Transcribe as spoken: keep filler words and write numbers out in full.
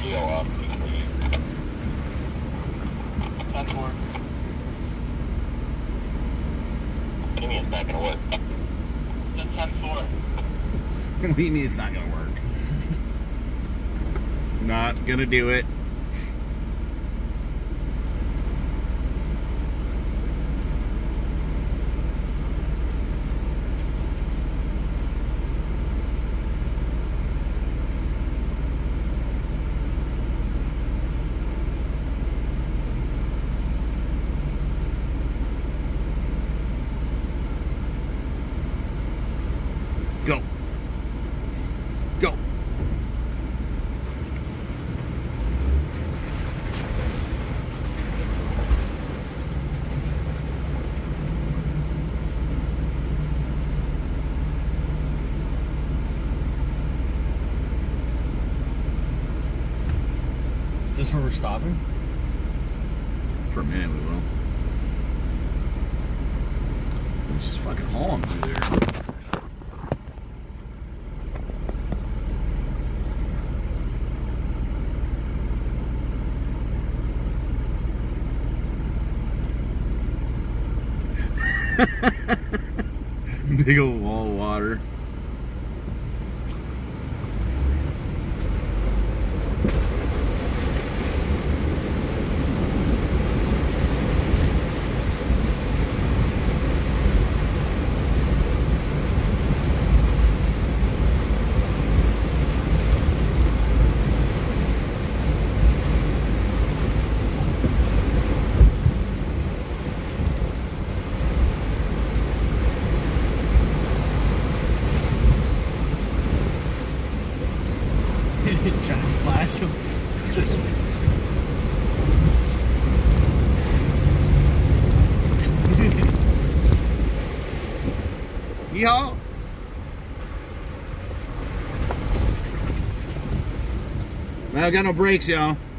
Geo up. ten four. What do you mean it's not going to work? It's ten four. What do you mean it's not going to work? Not going to do it. Go. Go. Is this where we're stopping? For a minute we will. He's just fucking hauling through there. Big old wall of water. Trying to splash him. Yeehaw! Well, I got no brakes, y'all.